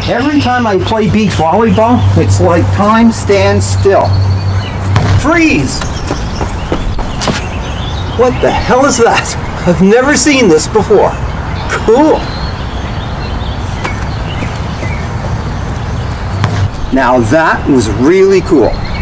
Every time I play beach volleyball, it's like time stands still. Freeze! What the hell is that? I've never seen this before. Cool. Now that was really cool.